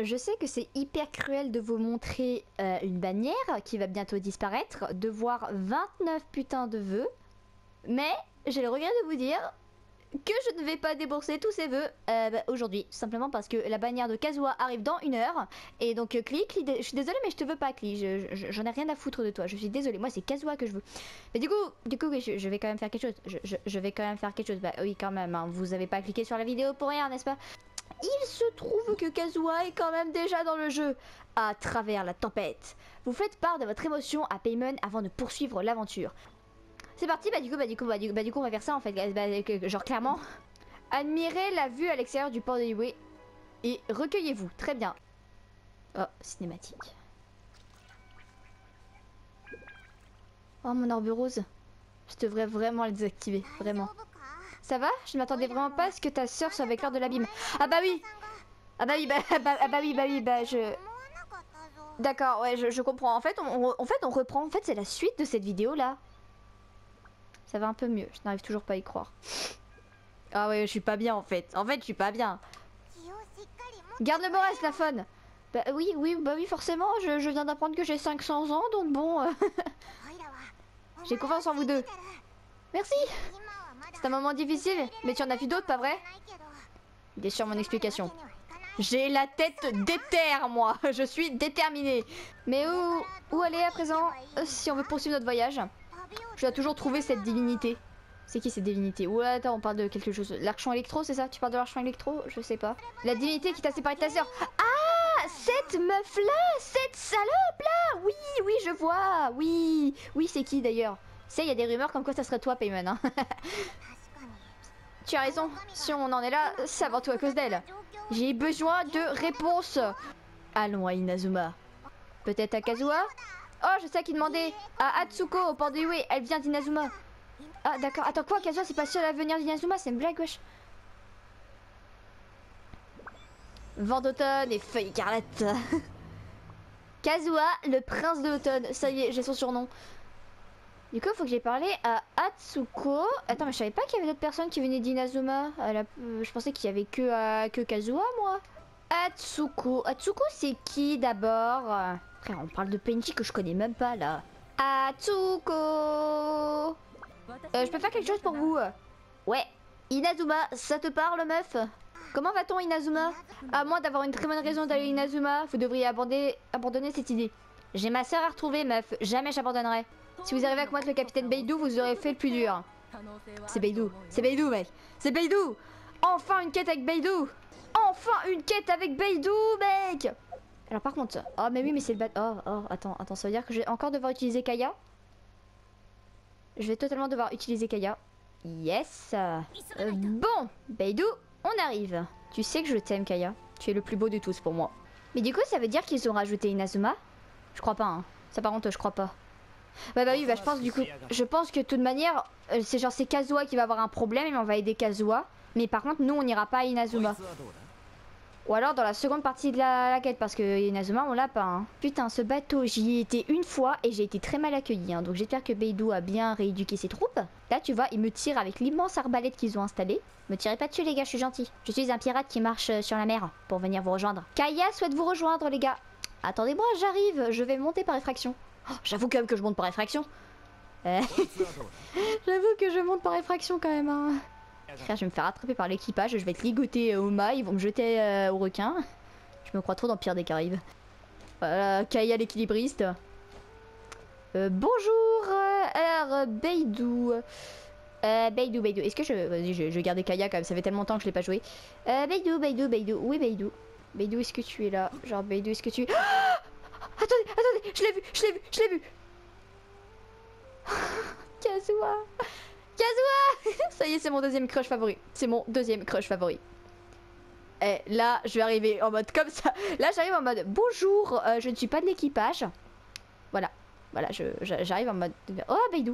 je sais que c'est hyper cruel de vous montrer une bannière qui va bientôt disparaître, de voir 29 putains de vœux, mais j'ai le regret de vous dire que je ne vais pas débourser tous ces vœux aujourd'hui, simplement parce que la bannière de Kazuha arrive dans 1 heure, et donc Cli, je suis désolée mais je te veux pas Cli, j'en ai rien à foutre de toi, je suis désolée, moi c'est Kazuha que je veux. Mais du coup oui, je vais quand même faire quelque chose, je vais quand même faire quelque chose, bah oui quand même, hein. Vous avez pas cliqué sur la vidéo pour rien n'est-ce pas? Il se trouve que Kazuha est quand même déjà dans le jeu. À travers la tempête, vous faites part de votre émotion à Paimon avant de poursuivre l'aventure. C'est parti, bah du coup on va faire ça en fait, genre clairement. Admirez la vue à l'extérieur du port de Liyue et recueillez-vous, très bien. Oh, cinématique. Oh mon orbe rose, je devrais vraiment le désactiver, vraiment. Ça va? Je ne m'attendais vraiment pas à ce que ta soeur soit avec l'heure de l'abîme. Ah bah oui! Ah bah oui, je... D'accord, ouais, je comprends. En fait, on reprend. En fait, c'est la suite de cette vidéo là. Ça va un peu mieux. Je n'arrive toujours pas à y croire. Ah ouais, je suis pas bien en fait. En fait, je suis pas bien. Garde le Boras, la faune. Bah oui, forcément. Je viens d'apprendre que j'ai 500 ans, donc bon. J'ai confiance en vous deux. Merci. C'est un moment difficile, mais tu en as vu d'autres, pas vrai? Bien sûr, mon explication. J'ai la tête déterre, moi. Je suis déterminée. Mais où aller à présent si on veut poursuivre notre voyage? Je dois toujours trouver cette divinité. C'est qui cette divinité? Ou attends, on parle de quelque chose. L'archon électro, c'est ça? Tu parles de l'archon électro? Je sais pas. La divinité qui t'a séparé de ta sœur. Ah, cette meuf-là, cette salope-là. Oui, je vois. Oui, c'est qui d'ailleurs? Tu sais, il y a des rumeurs comme quoi ça serait toi, Paimon. Hein. Tu as raison, si on en est là, c'est avant tout à cause d'elle. J'ai besoin de réponses. Allons à Inazuma. Peut-être à Kazuha? Oh, je sais à qui demander. À Atsuko au port de Liyue, elle vient d'Inazuma. Ah d'accord, attends quoi, Kazuha c'est pas seul à venir d'Inazuma, c'est une blague wesh. Vent d'automne et feuilles écarlates. Kazuha, le prince de l'automne, ça y est, j'ai son surnom. Du coup, il faut que j'ai parlé à Atsuko. Attends, mais je savais pas qu'il y avait d'autres personnes qui venaient d'Inazuma. Je pensais qu'il y avait que Kazuha, moi. Atsuko. Atsuko, c'est qui d'abord? Frère, on parle de Painchi que je connais même pas, là. Atsuko. Je peux faire quelque chose pour vous? Ouais. Inazuma, ça te parle, meuf? Comment va-t-on, Inazuma? À moins d'avoir une très bonne raison d'aller à Inazuma, vous devriez abandonner cette idée. J'ai ma soeur à retrouver, meuf. Jamais j'abandonnerai. Si vous arrivez avec moi avec le capitaine Beidou, vous aurez fait le plus dur. C'est Beidou, mec. C'est Beidou. Enfin une quête avec Beidou. Enfin une quête avec Beidou, mec. Alors par contre, oh mais oui, mais c'est le attends, ça veut dire que je vais encore devoir utiliser Kaya. Je vais totalement devoir utiliser Kaya. Yes. Bon, Beidou, on arrive. Tu sais que je t'aime, Kaya. Tu es le plus beau de tous pour moi. Mais du coup, ça veut dire qu'ils ont rajouté Inazuma? Je crois pas, hein. Ça par contre, je crois pas. Bah oui, je pense du coup, je pense que de toute manière, c'est genre c'est Kazuha qui va avoir un problème et on va aider Kazuha. Mais par contre, nous on n'ira pas à Inazuma. Ou alors dans la seconde partie de la quête parce que Inazuma on l'a pas. Hein. Putain, ce bateau, j'y ai été une fois et j'ai été très mal accueillie. Hein. Donc j'espère que Beidou a bien rééduqué ses troupes. Là tu vois, ils me tirent avec l'immense arbalète qu'ils ont installée. Me tirez pas dessus les gars, je suis gentil. Je suis un pirate qui marche sur la mer pour venir vous rejoindre. Kaya souhaite vous rejoindre les gars. Attendez-moi, j'arrive, je vais monter par effraction. Oh, j'avoue quand même que je monte par effraction. J'avoue que je monte par effraction quand même. Hein. Frère, je vais me faire attraper par l'équipage, je vais être ligoté au mât, ils vont me jeter au requin. Je me crois trop dans Pire des Caraïbes. Voilà, Kaya l'équilibriste. Bonjour, alors Beidou. Beidou. Est-ce que Vas-y, je vais garder Kaya quand même, ça fait tellement longtemps que je l'ai pas joué. Beidou. Oui, Beidou. Beidou, est-ce que tu es là? Genre, Beidou, est-ce que tu... Attendez, je l'ai vu. Kazuha. Ça y est, c'est mon deuxième crush favori. Et là, je vais arriver en mode comme ça. Là, j'arrive en mode bonjour, je ne suis pas de l'équipage. Voilà, j'arrive en mode... Oh, Beidou.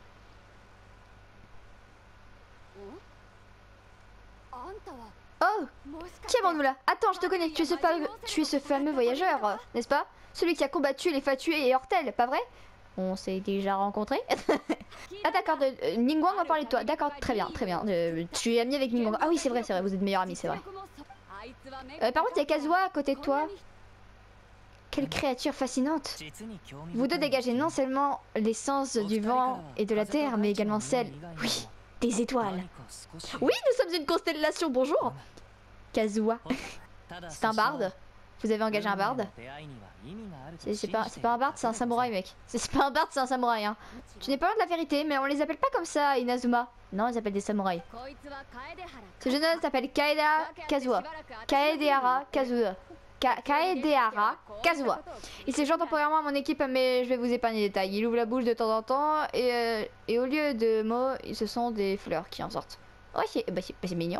Oh, qui avons-nous là? Attends, je te connais, tu es ce fameux voyageur, n'est-ce pas? Celui qui a combattu les Fatue et Hortel, pas vrai? On s'est déjà rencontrés. Ah d'accord, Ningguang m'a parlé de toi. D'accord, très bien. Tu es ami avec Ningguang. Ah oui, c'est vrai, vous êtes meilleurs amis, c'est vrai. Par contre, il y a Kazuha à côté de toi. Quelle créature fascinante. Vous deux dégagez non seulement l'essence du vent et de la terre, mais également celle, oui, des étoiles. Oui, nous sommes une constellation, bonjour. Kazuha. C'est un barde. Vous avez engagé un barde. C'est pas un barde, c'est un samouraï, mec. C'est pas un barde, c'est un samouraï, hein. Tu n'es pas loin de la vérité, mais on les appelle pas comme ça, Inazuma. Non, ils appellent des samouraïs. Ce jeune homme s'appelle Kaeda Kazuha. Kaedehara Kazuha. Kaedehara Kazuha. Il s'est joint temporairement à mon équipe, mais je vais vous épargner les détails. Il ouvre la bouche de temps en temps et au lieu de mots, ce sont des fleurs qui en sortent. Ouais, c'est mignon.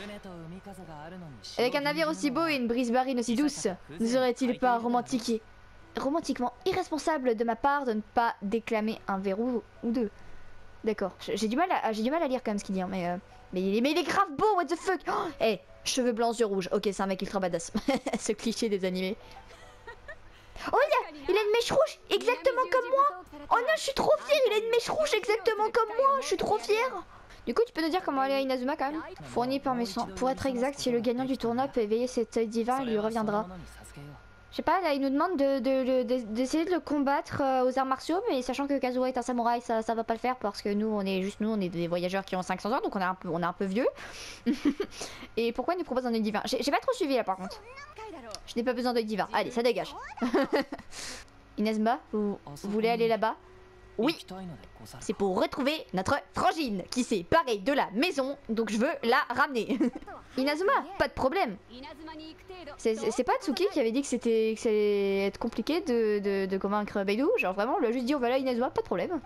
Avec un navire aussi beau et une brise marine aussi douce, ne serait-il pas romantiquement irresponsable de ma part de ne pas déclamer un verrou ou deux? D'accord, j'ai du mal à lire quand même ce qu'il dit, hein, mais il est grave beau, what the fuck. Oh, hey, cheveux blancs, yeux rouges, ok, c'est un mec ultra badass. Ce cliché des animés. Oh, il a une mèche rouge, exactement comme moi. Oh non, je suis trop fière, il a une mèche rouge exactement comme moi, je suis trop fière. Du coup, tu peux nous dire comment aller à Inazuma quand même? Fourni par mes soins. Pour être exact, si le gagnant du tournoi peut éveiller cet œil divin, il lui reviendra. Je sais pas, là il nous demande d'essayer de le combattre aux arts martiaux, mais sachant que Kazuha est un samouraï, ça va pas le faire parce que nous on est des voyageurs qui ont 500 ans, donc on est un peu vieux. Et pourquoi il nous propose un œil divin? J'ai pas trop suivi là par contre. Je n'ai pas besoin d'œil divin. Allez, ça dégage. Inazuma, vous voulez aller là-bas? Oui, c'est pour retrouver notre frangine qui s'est barrée de la maison, donc je veux la ramener. Inazuma, pas de problème. C'est pas Tsuki qui avait dit que ça allait être compliqué de convaincre Beidou? Genre vraiment, on lui a juste dit on va là Inazuma, pas de problème.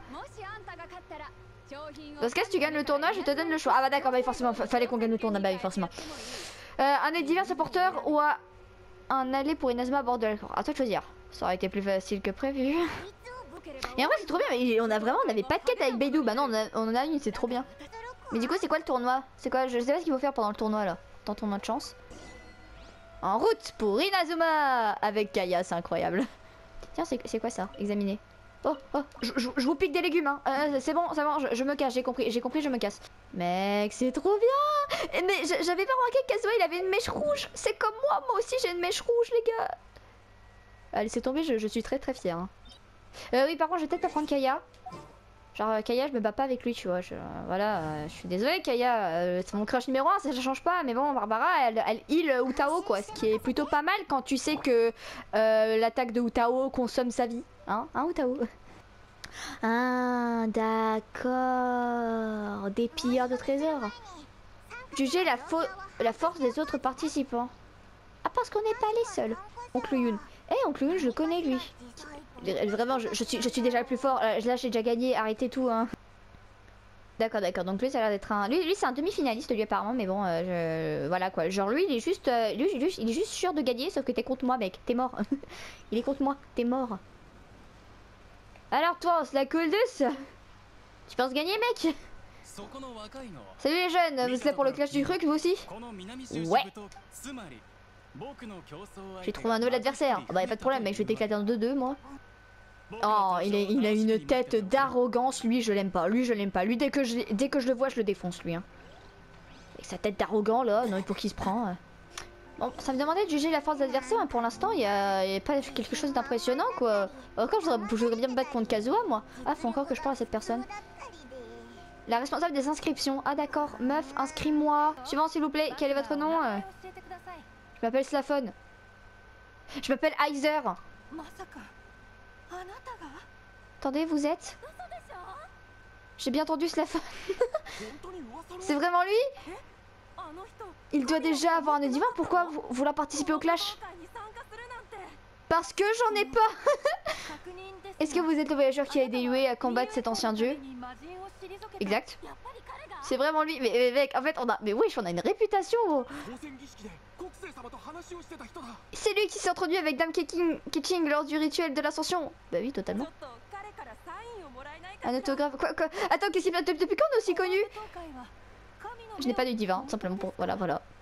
Dans ce cas, si tu gagnes le tournoi, je te donne le choix. Ah bah d'accord, bah forcément, fallait qu'on gagne le tournoi, bah oui, forcément. Un œil divin porteur ou un aller pour Inazuma à bord de l'accord. À toi de choisir. Ça aurait été plus facile que prévu. Et en vrai c'est trop bien, mais on avait pas de quête avec Beidou. Bah non, on en a une, c'est trop bien. Mais du coup c'est quoi le tournoi? C'est quoi? Je sais pas ce qu'il faut faire pendant le tournoi là. Dans ton de chance. En route pour Inazuma avec Kaya, c'est incroyable. Tiens, c'est quoi ça? Examiner. Oh, je vous pique des légumes, hein. C'est bon, je me casse, j'ai compris, je me casse. Mec, c'est trop bien. Mais j'avais pas remarqué que Kazuha il avait une mèche rouge. C'est comme moi aussi j'ai une mèche rouge, les gars. Allez, c'est tombé, je suis très fière. Hein. Oui, par contre, je vais peut-être pas prendre Kaya. Genre, Kaya, je me bats pas avec lui, tu vois. Voilà, je suis désolée, Kaya. C'est mon crush numéro 1, ça change pas. Mais bon, Barbara, elle heal Utao, quoi. Ce qui est plutôt pas mal quand tu sais que l'attaque de Utao consomme sa vie. Hein, Utao? Ah, d'accord. Des pilleurs de trésors. Juger la force des autres participants. Ah, parce qu'on n'est pas les seuls. Oncle Yun. Oncle Yun, je le connais, lui. Vraiment, je suis déjà le plus fort. Là, j'ai déjà gagné. Arrêtez tout, hein. D'accord. Donc lui, ça a l'air d'être un... Lui, c'est un demi-finaliste, lui, apparemment. Mais bon, voilà, quoi. Genre, lui, il est juste... il est juste sûr de gagner, sauf que t'es contre moi, mec. T'es mort. Il est contre moi. T'es mort. Alors, toi, on se la coule douce. Tu penses gagner, mec? Salut les jeunes. Vous êtes là pour le clash du truc, vous aussi? Ouais. J'ai trouvé un nouvel adversaire. Ah bah y'a pas de problème, mec, je vais t'éclater en 2-2 moi. Oh, il a une tête d'arrogance, lui je l'aime pas. Lui dès que je le vois, je le défonce lui. Hein. Avec sa tête d'arrogant là, non, pour qui se prend. Bon, ça me demandait de juger la force d'adversaire, mais pour l'instant il y a pas quelque chose d'impressionnant quoi. Encore je voudrais bien me battre contre Kazuha moi. Ah, faut encore que je parle à cette personne. La responsable des inscriptions. Ah d'accord, meuf, inscris-moi. Suivant s'il vous plaît, quel est votre nom? Je m'appelle Slaphone. Je m'appelle Heiser. Attendez, vous êtes? J'ai bien entendu Slaphone. C'est vraiment lui? Il doit déjà avoir un œil divin. Pourquoi vouloir participer au clash? Parce que j'en ai pas. Est-ce que vous êtes le voyageur qui a aidé Yue à combattre cet ancien dieu? Exact. C'est vraiment lui. Mais mec, en fait, on a une réputation. C'est lui qui s'est introduit avec Dame Keqing lors du rituel de l'ascension. Bah oui, totalement. Un autographe. Quoi? Attends, qu'est-ce qu'il depuis quand on est aussi connu? Je n'ai pas de divin, simplement pour. Voilà.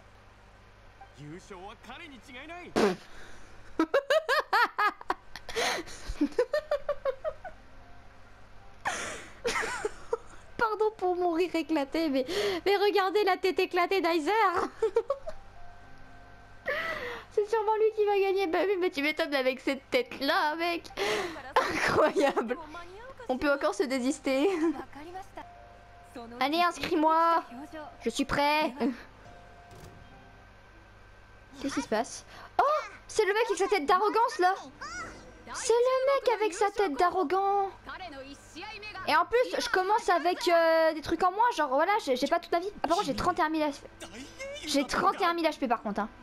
Pardon pour mon rire éclaté, mais regardez la tête éclatée d'Heiser. lui qui va gagner. Bah oui, mais tu m'étonnes avec cette tête-là, mec. Incroyable. On peut encore se désister. Allez, inscris-moi. Je suis prêt. Qu'est-ce qui se passe? Oh, c'est le mec avec sa tête d'arrogance, là. C'est le mec avec sa tête d'arrogant. Et en plus, je commence avec des trucs en moins. Genre, voilà, j'ai pas toute ma vie. Ah, par contre, j'ai 31 000 HP. J'ai 31 000 HP, par contre, hein.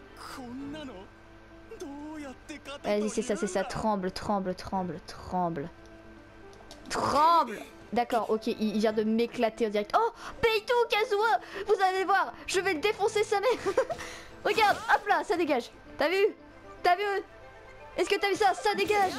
Vas-y, c'est ça. Tremble, tremble, tremble, tremble. Tremble. D'accord, ok, il vient de m'éclater en direct. Oh, Beidou, Kazuha, vous allez voir, je vais le défoncer sa mère. Regarde, hop là, ça dégage. T'as vu? T'as vu? Est-ce que t'as vu ça? Ça dégage.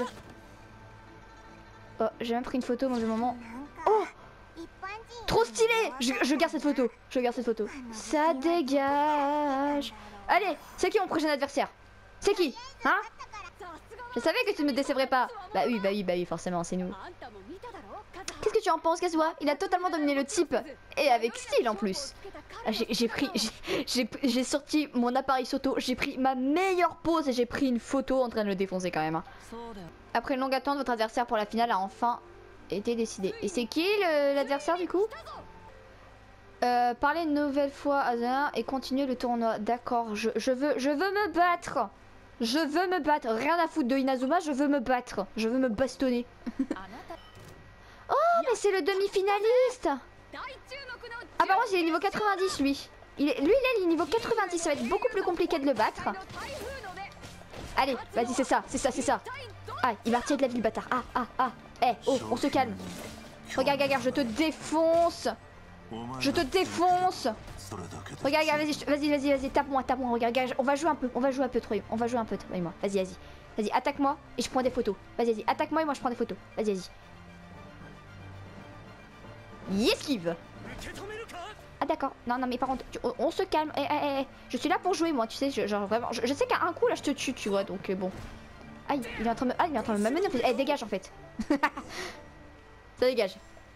Oh, j'ai même pris une photo dans le moment. Oh, trop stylé. Je garde cette photo. Je garde cette photo. Ça dégage. Allez, c'est qui mon prochain adversaire? C'est qui? Hein? Je savais que tu ne me décevrais pas. Bah oui, forcément, c'est nous. Qu'est-ce que tu en penses, Kazuha? Il a totalement dominé le type. Et avec style en plus. J'ai sorti mon appareil photo, j'ai pris ma meilleure pose et j'ai pris une photo en train de le défoncer quand même. Hein. Après une longue attente, votre adversaire pour la finale a enfin été décidé. Et c'est qui l'adversaire du coup? Parlez une nouvelle fois à Zana et continuez le tournoi. D'accord, je veux me battre. Je veux me battre. Rien à foutre de Inazuma, je veux me battre. Je veux me bastonner. Oh, mais c'est le demi-finaliste. Ah, par contre, il est niveau 90 lui. Il est niveau 90, ça va être beaucoup plus compliqué de le battre. Allez, vas-y, c'est ça. Ah, il va retirer de la vie le bâtard. Oh, on se calme. Regarde, je te défonce. Je te défonce. Regarde, vas-y, tape-moi, regarde, on va jouer un peu, toi et moi. Vas-y, attaque-moi et je prends des photos. Vas-y, attaque-moi et moi je prends des photos. Vas-y. Esquive. Ah d'accord, non mais par contre, on se calme. Je suis là pour jouer moi, tu sais, genre vraiment, je sais qu'à un coup là je te tue, tu vois, donc bon. Aïe, il est en train de me m'amener. Dégage en fait. Ça dégage.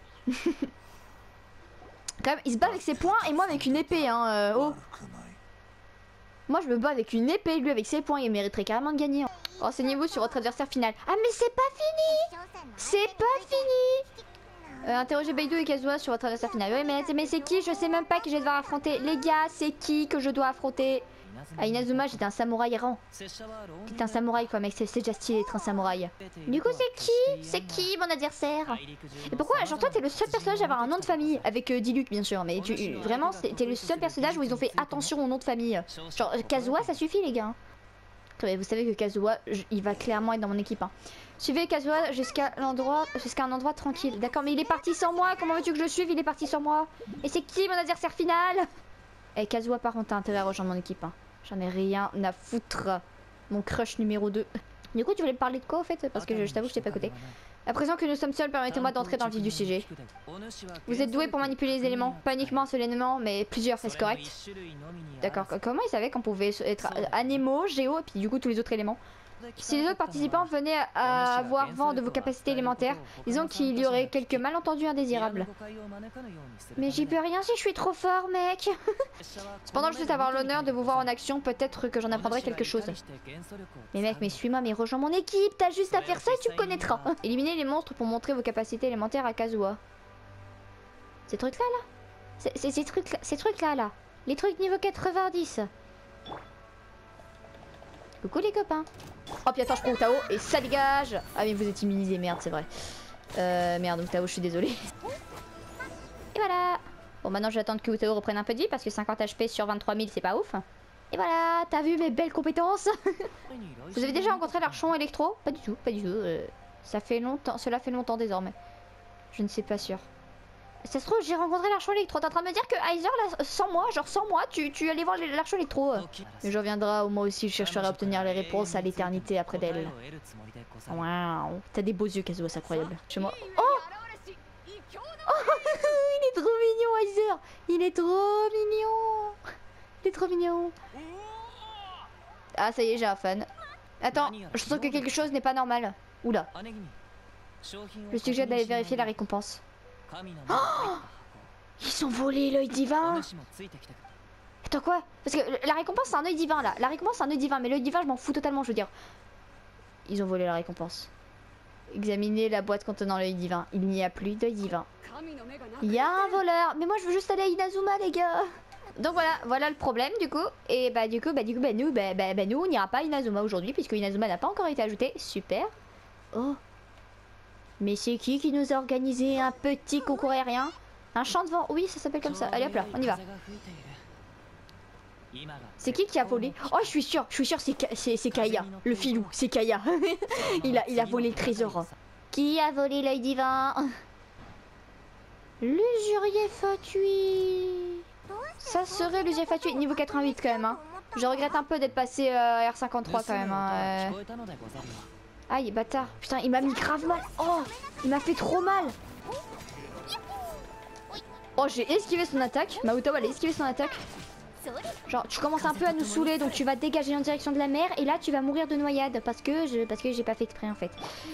Quand même, il se bat avec ses poings et moi avec une épée, hein. Oh. Moi je me bats avec une épée, lui avec ses poings, il mériterait carrément de gagner. Hein. Renseignez-vous sur votre adversaire final. Ah mais c'est pas fini. C'est pas fini. Interrogez Beidou et Kazuha sur votre adversaire final. Oui mais c'est qui? Je sais même pas qui je vais devoir affronter. Les gars, c'est qui que je dois affronter? À Inazuma, j'étais un samouraï errant. T'es un samouraï quoi mec, c'est déjà stylé d'être un samouraï. Du coup c'est qui? C'est qui mon adversaire? Et pourquoi? Genre toi t'es le seul personnage à avoir un nom de famille. Avec Diluc bien sûr, mais vraiment t'es le seul personnage où ils ont fait attention au nom de famille. Genre Kazuha ça suffit les gars. Vous savez que Kazuha, il va clairement être dans mon équipe. Hein. Suivez Kazuha jusqu'à un endroit tranquille. D'accord, mais il est parti sans moi. Comment veux-tu que je le suive? Il est parti sans moi. Et c'est qui mon adversaire final? Eh Kazuha par contre t'as intérêt à rejoindre mon équipe. Hein. J'en ai rien à foutre. Mon crush numéro 2. Du coup tu voulais me parler de quoi au fait? Parce que je t'avoue je t'ai pas écouté. À présent que nous sommes seuls, permettez-moi d'entrer dans le vif du sujet. Vous êtes doué pour manipuler les éléments, pas uniquement un seul élément, mais plusieurs, est-ce correct? D'accord, comment ils savaient qu'on pouvait être Anemo, Géo, et puis du coup tous les autres éléments? Si les autres participants venaient à avoir vent de vos capacités élémentaires, disons qu'il y aurait quelques malentendus indésirables. Mais j'y peux rien si je suis trop fort, mec. Cependant, je souhaite avoir l'honneur de vous voir en action, peut-être que j'en apprendrai quelque chose. Mais mec, mais suis-moi, mais rejoins mon équipe, t'as juste à faire ça et tu me connaîtras. Éliminez les monstres pour montrer vos capacités élémentaires à Kazuha. Ces trucs-là, là, ces trucs-là, là. Les trucs niveau 90. Coucou les copains. Oh puis attends, je prends Tao et ça dégage. Ah mais vous êtes immunisé, merde c'est vrai. Merde donc Tao, je suis désolée. Et voilà. Bon maintenant je vais attendre que Utao reprenne un peu de vie parce que 50 HP sur 23 000 c'est pas ouf. Et voilà, t'as vu mes belles compétences. Vous avez déjà rencontré l'archon électro? Pas du tout, pas du tout. Ça fait longtemps, cela fait longtemps désormais. Je ne sais pas sûr. Ça se trouve j'ai rencontré l'archon électro. T'es en train de me dire que Aizer là, sans moi, genre sans moi, tu allais voir l'archon électro. Mais je reviendrai, moi aussi je chercherai à obtenir les réponses à l'éternité après d'elle. Waouh, t'as des beaux yeux Kazuha, c'est incroyable. Chez moi. Oh, il est trop mignon Aizer. Il est trop mignon. Il est trop mignon. Ah ça y est, j'ai un fan. Attends, je sens que quelque chose n'est pas normal. Oula. Je suggère d'aller vérifier la récompense. Oh, ils ont volé l'œil divin. Attends quoi? Parce que la récompense c'est un œil divin là. La récompense c'est un œil divin, mais l'œil divin je m'en fous totalement, je veux dire. Ils ont volé la récompense. Examinez la boîte contenant l'œil divin. Il n'y a plus d'œil divin. Il y a un voleur. Mais moi je veux juste aller à Inazuma les gars. Donc voilà le problème du coup. Et nous on n'ira pas à Inazuma aujourd'hui puisque Inazuma n'a pas encore été ajouté. Super. Oh. Mais c'est qui nous a organisé un petit concours aérien? Un champ de vent, oui ça s'appelle comme ça. Allez hop là, on y va. C'est qui a volé? Oh je suis sûr c'est Kaya, le filou, c'est Kaya. il a volé le trésor. Qui a volé l'œil divin? L'usurier fatuit. Ça serait l'usurier fatuit, niveau 88 quand même hein. Je regrette un peu d'être passé R53 quand même hein. Aïe bâtard, putain il m'a mis grave mal. Oh il m'a fait trop mal. Oh j'ai esquivé son attaque, Mahutawa elle a esquivé son attaque. Genre tu commences un peu à nous saouler donc tu vas dégager en direction de la mer et là tu vas mourir de noyade parce que j'ai pas fait exprès en fait.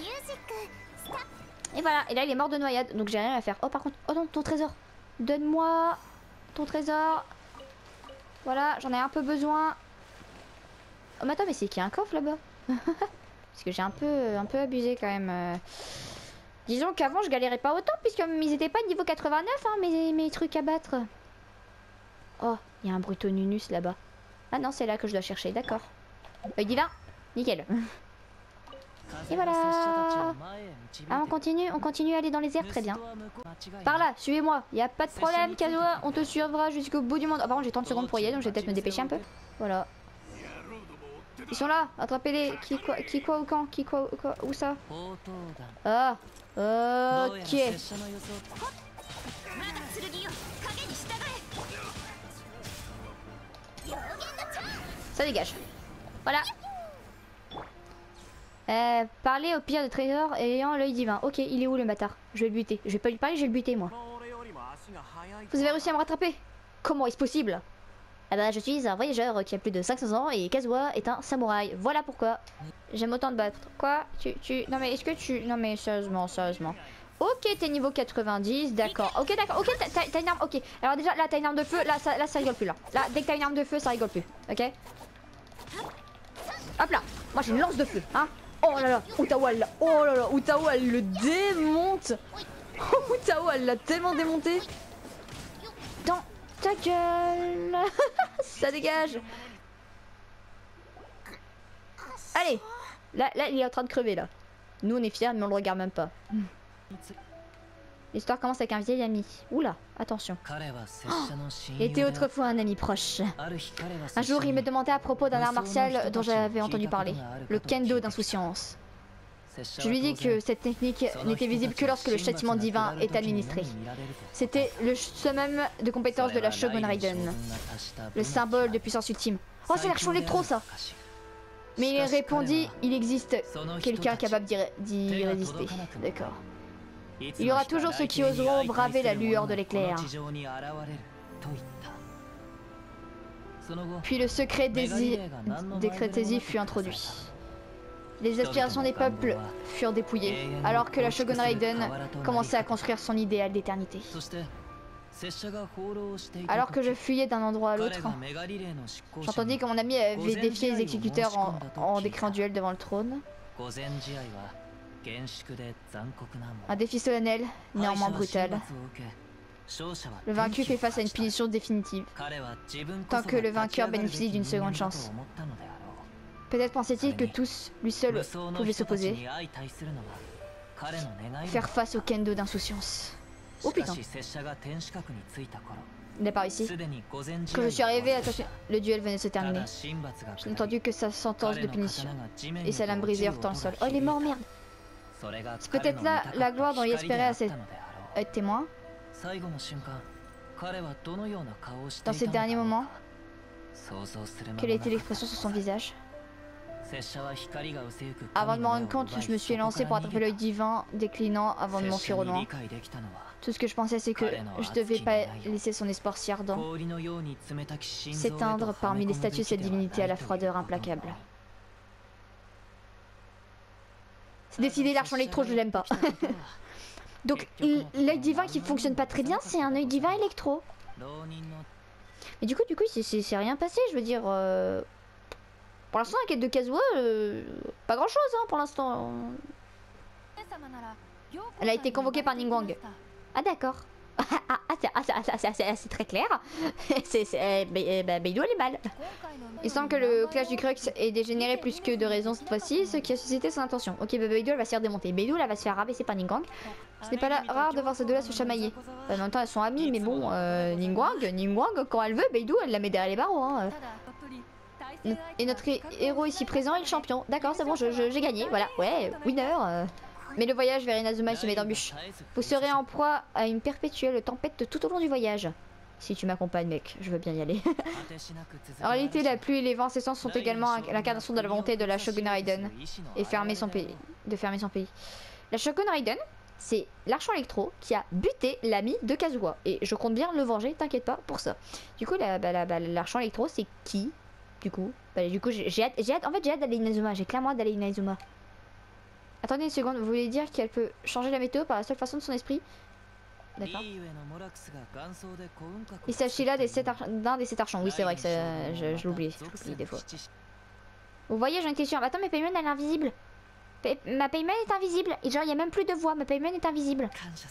Et voilà, et là il est mort de noyade donc j'ai rien à faire. Oh par contre, oh non ton trésor. Donne-moi ton trésor. Voilà, j'en ai un peu besoin. Oh mais attends mais c'est qu'il y a un coffre là-bas. Parce que j'ai un peu abusé quand même. Disons qu'avant je galérais pas autant puisque ils étaient pas niveau 89 hein, mes trucs à battre. Oh, il y a un Brutonunus là-bas. Ah non, c'est là que je dois chercher, d'accord. Œil divin, nickel. Et voilà. Ah, on continue à aller dans les airs, très bien. Par là, suivez-moi, il n'y a pas de problème, Kazuha, on te suivra jusqu'au bout du monde. Ah, par contre, j'ai 30 secondes pour y aller, donc je vais peut-être me dépêcher un peu. Voilà. Ils sont là, attrapez-les. Qui quoi ou quand? Qui quoi où ça? Ah, ok. Ça dégage. Voilà. Parler au pire de trésor ayant l'œil divin. Ok, il est où le bâtard? Je vais le buter. Je vais pas lui parler, je vais le buter moi. Vous avez réussi à me rattraper? Comment est-ce possible? Ah bah je suis un voyageur qui a plus de 500 ans et Kazuha est un samouraï. Voilà pourquoi j'aime autant te battre. Quoi? Non mais est-ce que tu... Non mais sérieusement. Ok, t'es niveau 90, d'accord. Ok, d'accord. Ok, t'as une arme. Ok. Alors déjà, là, t'as une arme de feu. Là, ça rigole plus là. Là, dès que t'as une arme de feu, ça rigole plus. Ok. Hop là. Moi, j'ai une lance de feu. Hein. Oh là là. Utawa, là. Oh là là. Utawa, elle le démonte. Utawa, elle l'a tellement démonté. Dans ta gueule. Ça dégage. Allez. Là, il est en train de crever là. Nous, on est fiers, mais on le regarde même pas. L'histoire commence avec un vieil ami. Oula, attention. Oh, il était autrefois un ami proche. Un jour, il me demandait à propos d'un art martial dont j'avais entendu parler. Le kendo d'insouciance. Je lui dis que cette technique n'était visible que lorsque le châtiment divin est administré. C'était le summum de compétence de la Shogun Raiden. Le symbole de puissance ultime. Oh, c'est l'archon électro ça! Mais il répondit, il existe quelqu'un capable d'y résister. D'accord. Il y aura toujours ceux qui oseront braver la lueur de l'éclair. Puis le secret d'Écrétésie fut introduit. Les aspirations des peuples furent dépouillées, alors que la Shogun Raiden commençait à construire son idéal d'éternité. Alors que je fuyais d'un endroit à l'autre, j'entendis que mon ami avait défié les exécuteurs en décriant duel devant le trône. Un défi solennel, néanmoins brutal. Le vaincu fait face à une punition définitive, tant que le vainqueur bénéficie d'une seconde chance. Peut-être pensait-il que tous, lui seul, pouvaient s'opposer. Faire face au kendo d'insouciance. Oh putain. Il n'est pas ici. Quand je suis arrivé, le duel venait de se terminer. J'ai entendu que sa sentence de punition et sa lame brisée heurtant le sol. Oh, il est mort, merde. C'est peut-être là la gloire dont il espérait être témoin. Dans ces derniers moments, quelle a été l'expression sur son visage? Avant de m'en rendre compte, je me suis élancé pour attraper l'œil divin, déclinant avant de m'enfuir au loin. Tout ce que je pensais, c'est que je devais pas laisser son espoir si ardent s'éteindre parmi les statues de cette divinité à la froideur implacable. C'est décidé, l'archon électro, je l'aime pas. Donc l'œil divin qui fonctionne pas très bien, c'est un œil divin électro. Mais du coup, c'est rien passé, je veux dire. Pour l'instant, la quête de Kazuha, pas grand chose, hein, pour l'instant. Elle a été convoquée par Ningguang. Ah, d'accord. C'est très clair. Beidou, elle est mal. Il semble que le clash du Crux ait dégénéré plus que de raison cette fois-ci, ce qui a suscité son intention. Ok, Beidou, elle va se faire démonter. Beidou, elle va se faire rabaisser par Ningguang. Ce n'est pas rare de voir ces deux-là se chamailler. En même temps, elles sont amies, mais bon, Ningguang, quand elle veut, Beidou, elle la met derrière les barreaux. Hein. Et notre héros ici présent est le champion. D'accord, c'est bon, j'ai gagné. Voilà, ouais, winner. Mais le voyage vers Inazuma se met d'embûches. Vous serez en proie à une perpétuelle tempête tout au long du voyage. Si tu m'accompagnes, mec, je veux bien y aller. En réalité, la pluie et les vents incessants sont également l'incarnation de la volonté de la Shogun Raiden et fermer son pays. La Shogun Raiden, c'est l'archon électro qui a buté l'ami de Kazuha. Et je compte bien le venger, t'inquiète pas pour ça. Du coup, l'archon électro, c'est qui? Du coup, j'ai hâte. En fait, j'ai hâte d'aller Inazuma. J'ai clairement hâte d'aller Inazuma. Attendez une seconde, vous voulez dire qu'elle peut changer la météo par la seule façon de son esprit? D'accord. Il s'agit là d'un des 7 archons. Oui, c'est vrai que je l'oublie des fois. Vous voyez, j'ai une question. Attends, mais Paimon, elle est invisible. Ma Paimon est invisible. Et genre, il n'y a même plus de voix. Ma Paimon est invisible.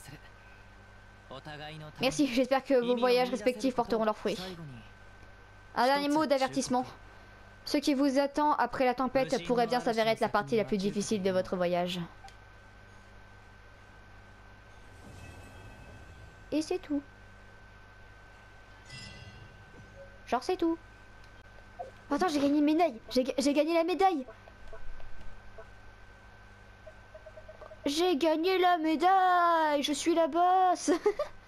Merci, j'espère que vos voyages respectifs porteront leurs fruits. Un dernier mot d'avertissement. Ce qui vous attend après la tempête pourrait bien s'avérer être la partie la plus difficile de votre voyage. Et c'est tout. Genre c'est tout. Attends, j'ai gagné une médaille. J'ai gagné la médaille. J'ai gagné la médaille. Je suis la boss.